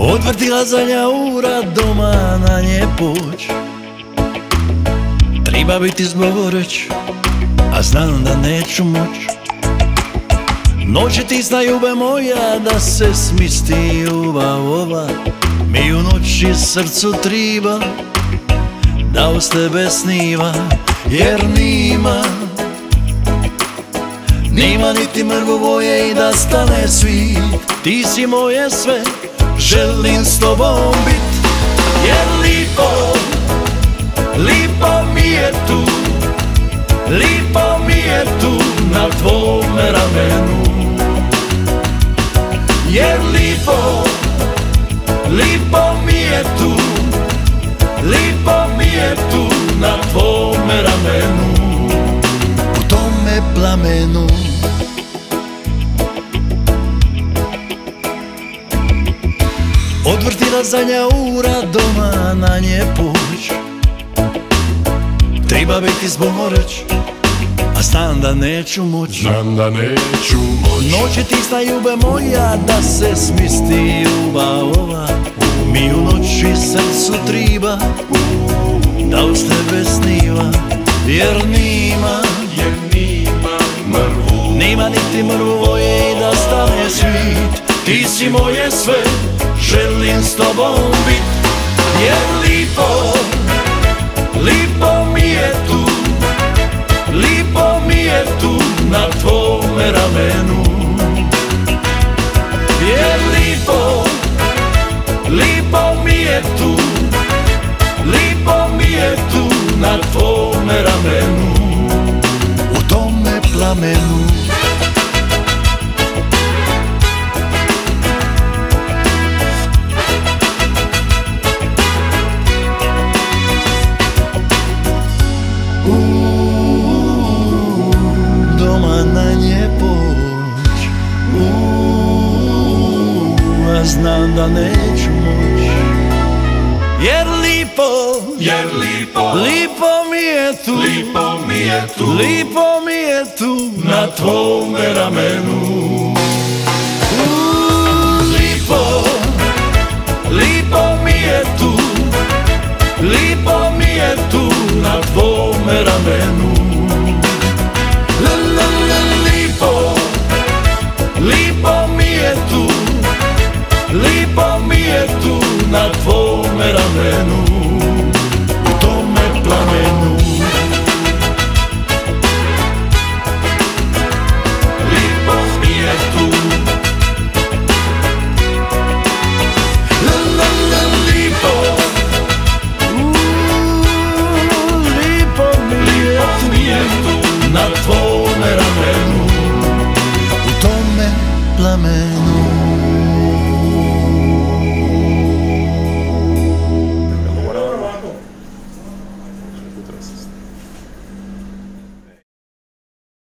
Odvrtila zadnja ura doma na nje poć. Treba biti zboreć, a znam da neću moć. Noći ti zna ljube moja da se smisti ljubav ova. Mi u noći srcu triba da uz tebe sniva, jer nima niti mrgu boje i da stane svit. Ti si moje sve, želim s tobom bit. Jer lipo mi je tu, lipo mi je tu na tvome ramenu. Jer lipo mi je tu, lipo mi je tu na tvome ramenu. U tome plamenu. Odvrtila zadnja ura doma na nje poć. Treba biti zboreć, a znam da neću moć. Noći ti zna ljube moja da se smisti ljubav ova. Mi u noći srcu triba da uz tebe sniva, jer nima niti mrvu boje i da stane svit. Ti si moje sve, želim s tobom bit. Jer lipo mi je tu, lipo mi je tu na tvome ramenu. Jer lipo mi je tu, lipo mi je tu na tvome ramenu. U tome plamenu. Doma na nje poć, a znam da neću moć. Jer lipo mi je tu, lipo mi je tu na tvome ramenu. Lipo mi je tu, lipo mi je tu na tvome ramenu.